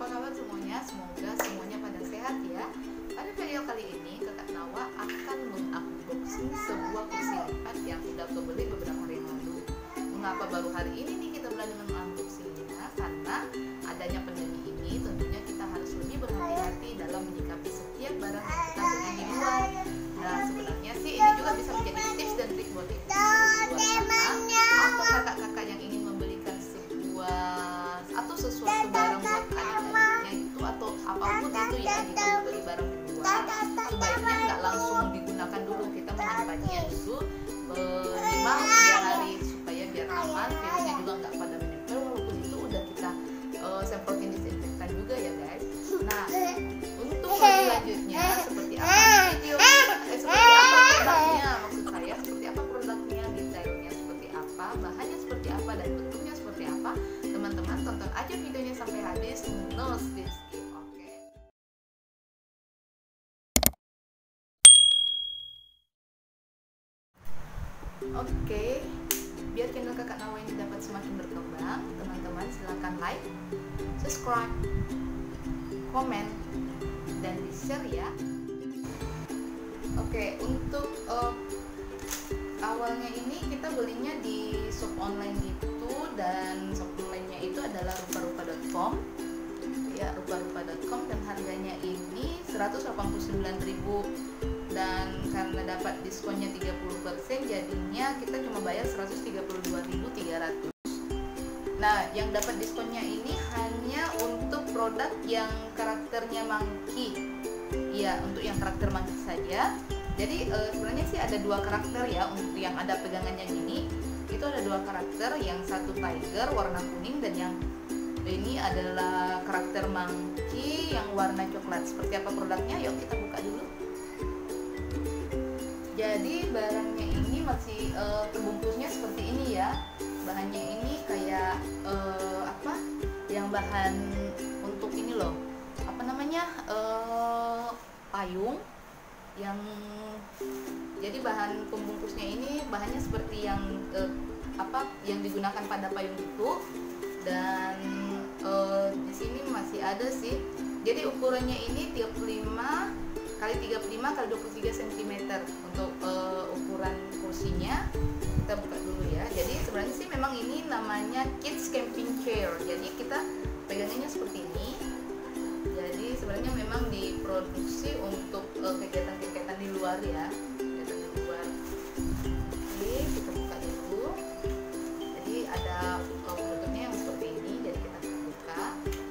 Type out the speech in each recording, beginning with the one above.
apa kabar semuanya? Semoga semuanya pada sehat ya. Pada video kali ini Kakak Nawa akan mengunboxing sebuah kursi lipat yang sudah aku beli beberapa hari yang lalu. Mengapa baru hari ini nih kita berani mengunboxingnya? Karena adanya pandemi ini tentunya kita harus lebih berhati-hati dalam menyikapi setiap barang yang kita beli di luar. Nah, sebenarnya sih ini juga bisa menjadi tips dan trik buat ibu di luar sana atau kakak-kakak yang ingin membelikan sebuah atau sesuatu barang buat adik-adiknya itu atau apapun itu ya, jika membeli barang di luar sebaiknya nggak langsung digunakan dulu, kita menyimpannya dulu minimal 3 hari supaya biar aman, virusnya juga nggak pada menempel walaupun itu udah kita semprotin disinfektan juga ya guys. Nah, untuk lebih lanjutnya seperti apa video seperti apa produknya, maksud saya seperti apa produknya, detailnya seperti apa, bahannya seperti apa, dan bentuknya seperti apa, teman-teman tonton aja videonya sampai habis, no skip. Oke, biar channel Kakak Nawa ini dapat semakin berkembang, teman-teman silahkan like, subscribe, komen, dan di share ya. Oke, untuk awalnya ini kita belinya di shop online gitu, dan shop online-nya itu adalah rupa-rupa.com ya, rupa-rupa.com, dan harganya ini 189.000, dan karena dapat diskonnya 30% jadinya kita cuma bayar 132.300. Nah, yang dapat diskonnya ini hanya untuk produk yang karakternya monkey ya, untuk yang karakter monkey saja. Jadi sebenarnya sih ada 2 karakter ya, untuk yang ada pegangannya gini itu ada 2 karakter, yang satu tiger warna kuning dan yang ini adalah karakter monkey yang warna coklat. Seperti apa produknya? Yuk kita buka dulu. Jadi barangnya ini masih terbungkusnya seperti ini ya. Bahannya ini kayak apa? Yang bahan untuk ini loh. Apa namanya? Payung. Yang jadi bahan pembungkusnya ini bahannya seperti yang apa? Yang digunakan pada payung itu. Dan di sini masih ada sih. Jadi ukurannya ini 35 kali 35 kali 23 cm untuk ukuran kursinya. Kita buka dulu ya. Jadi sebenarnya sih memang ini namanya kids camping chair. Jadi kita pegangannya seperti ini. Jadi sebenarnya memang diproduksi untuk kegiatan-kegiatan di luar ya, kegiatan di luar. Oke, kita buka dulu. Jadi ada bentuknya yang seperti ini. Jadi kita buka.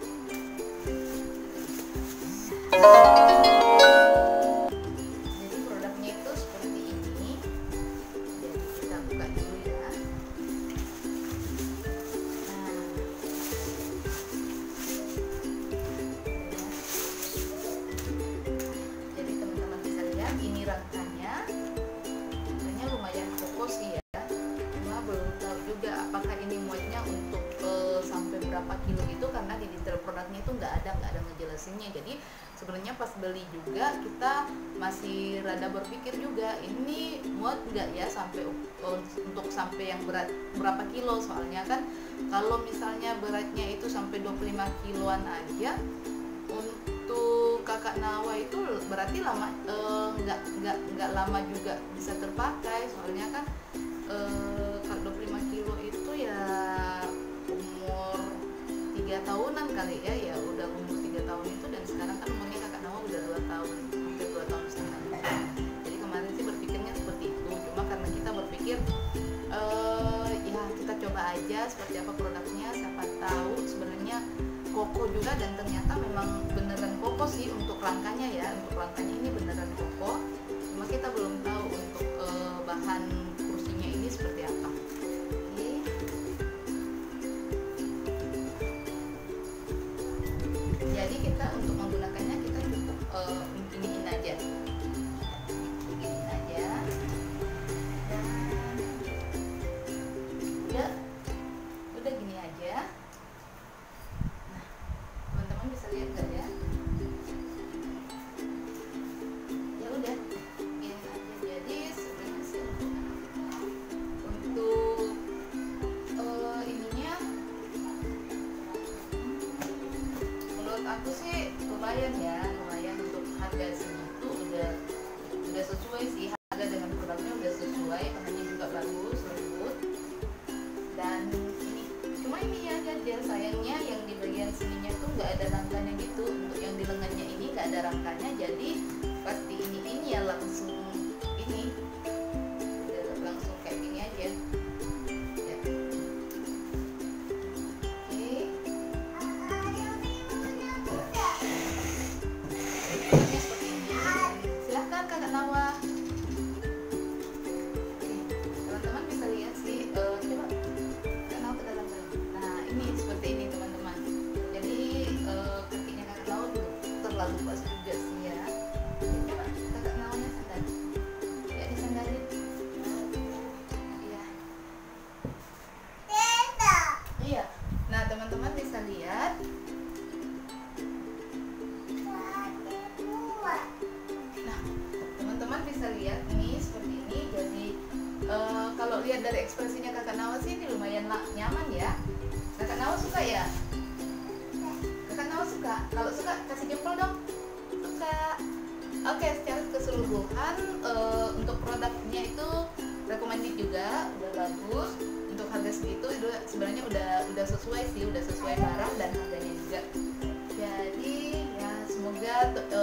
Ini rangkanya lumayan kokoh sih ya, cuma belum tahu juga apakah ini muatnya untuk sampai berapa kilo itu, karena di detail produknya itu nggak ada ngejelasinnya. Jadi sebenarnya pas beli juga kita masih rada berpikir juga ini muat nggak ya sampai untuk sampai yang berat berapa kilo, soalnya kan kalau misalnya beratnya itu sampai 25 kiloan aja untuk Kakak Nawa itu berarti lama, nggak lama juga bisa terpakai, soalnya kan kalau 25 kilo itu ya umur 3 tahunan kali ya, ya udah umur 3 tahun itu, dan sekarang kan umurnya Kakak Nawa udah 2 tahun, hampir 2 tahun setengah. Jadi kemarin sih berpikirnya seperti itu, cuma karena kita berpikir ya kita coba aja seperti apa produknya, siapa tahu sebenarnya kokoh juga, dan ternyata memang beneran kokoh sih untuk rangkanya ya, untuk rangkanya ini beneran kokoh, cuma kita belum tahu untuk bahan kursinya ini seperti apa. Oke. Jadi kita untuk menggunakannya kita cukup iniin aja, dan udah gini aja. Bisa lihat nggak ya? Ya udah, gini aja. Jadi sebenarnya sih untuk ininya menurut aku sih lumayan ya, lumayan untuk harga segitu udah sesuai sih, harga dengan produknya udah sesuai, bahannya juga bagus, lembut. Dan ini cuma ini ya gel, sayangnya yang di bagian sininya tuh nggak ada rangkanya gitu. Untuk yang di lengannya ini nggak ada rangkanya, jadi pasti ini ya langsung ini udah langsung kayak gini aja ya. Oke, seperti ini. Silahkan Kakak Nawa. Teman-teman bisa lihat sih, coba Kakak Nawa ke dalam dulu. Nah ini seperti ini teman-teman. Jadi kakinya Kakak Nawa terlalu pas juga sih ya. Coba Kakak Nawanya sandal. Ya disandalin. Iya. Iya. Nah teman-teman bisa lihat. Nah teman-teman bisa lihat nih seperti ini. Jadi kalau lihat dari ekspresinya Kakak Nawa sih ini lumayan nyaman ya. Kakak Nawa suka ya? Kakak Nawa suka? Kalau suka kasih jempol dong. Suka. Oke, secara keseluruhan untuk produknya itu recommended juga, udah bagus. Untuk harga segitu itu sebenarnya udah sesuai sih, udah sesuai barang dan harganya juga. Jadi ya semoga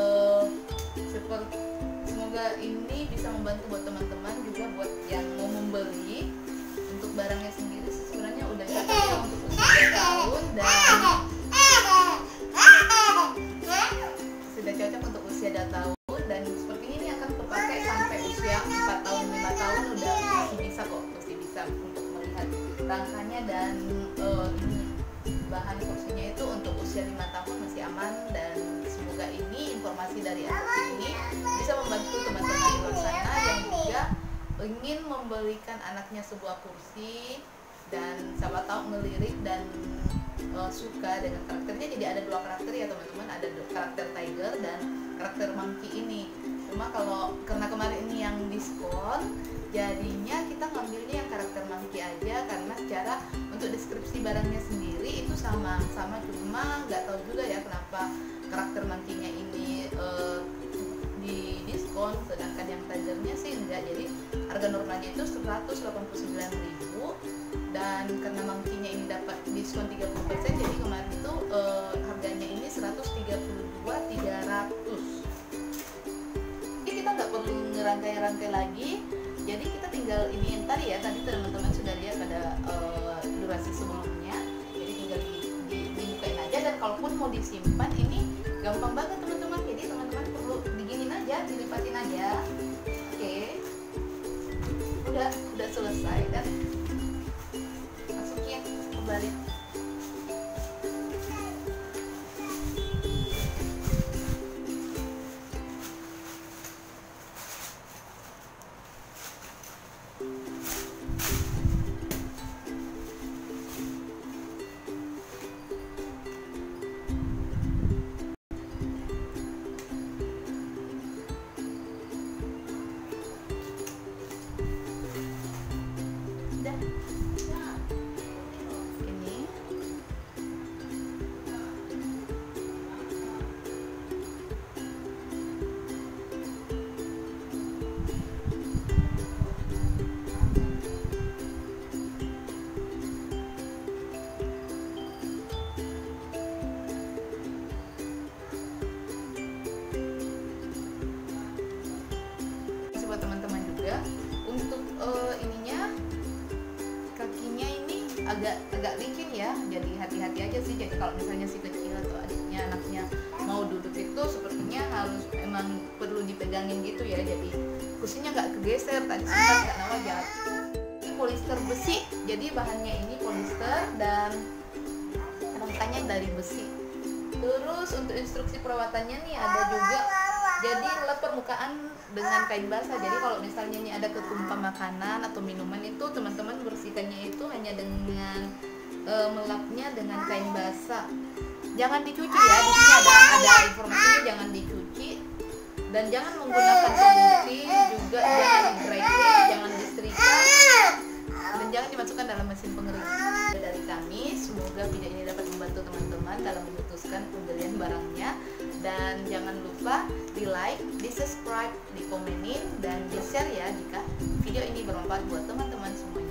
semoga ini bisa membantu buat teman-teman juga, buat yang mau membeli. Untuk barangnya sendiri sebenarnya udah cocok ya untuk usia 2 tahun dan sudah cocok untuk usia 2 tahun, dan seperti ini akan terpakai sampai usia 4 tahun 5 tahun udah masih bisa kok, masih bisa untuk melihat rangkanya. Dan ini bahan kursinya itu untuk usia 5 tahun masih aman. Dan semoga ini informasi dari aku ini bisa membantu teman-teman di luar sana yang juga ingin membelikan anaknya sebuah kursi dan siapa tahu ngelirik dan suka dengan karakternya. Jadi ada 2 karakter ya teman-teman, ada karakter tiger dan karakter monkey ini. Cuma kalau karena kemarin ini yang diskon, jadinya kita ngambilnya yang karakter monkey aja, karena secara untuk deskripsi barangnya sendiri itu sama, cuma nggak tahu juga ya kenapa karakter monkey-nya ini di diskon, sedangkan yang tigernya sih enggak. Jadi harga normalnya itu 189.000, dan karena monkey-nya ini dapat diskon 30%, jadi kemarin itu harganya ini 132.300. Jadi kita nggak perlu ngerangkai-rangkai lagi, jadi kita tinggal ini yang tadi ya, tadi teman-teman sudah lihat pada durasi sebelumnya. Jadi tinggal dibukain aja, dan kalaupun mau disimpan ini gampang banget teman-teman. Jadi teman-teman perlu diginin aja, dilipatin aja. Oke, udah selesai, dan masukin kembali. Buat teman-teman juga untuk ininya, kakinya ini agak licin ya, jadi hati-hati aja sih. Jadi kalau misalnya si kecil atau adiknya, anaknya mau duduk itu sepertinya harus emang perlu dipegangin gitu ya, jadi kursinya nggak kegeser. Tadi sempat nggak Nawa jatuh. Ini polyester besi, jadi bahannya ini polyester dan rangkanya dari besi. Terus untuk instruksi perawatannya nih ada juga, jadi lap permukaan dengan kain basah. Jadi kalau misalnya ini ada ketumpah makanan atau minuman, itu teman-teman bersihkannya itu hanya dengan melapnya dengan kain basah. Jangan dicuci ya, di sini ada informasinya, jangan dicuci, dan jangan menggunakan pemutih, juga jangan dry clean, jangan disetrika, dan jangan dimasukkan dalam mesin pengering. Dari kami, semoga video ini dapat membantu teman-teman dalam memutuskan pembelian barangnya. Dan jangan lupa di like, di subscribe, di komenin, dan di share ya jika video ini bermanfaat buat teman-teman semuanya.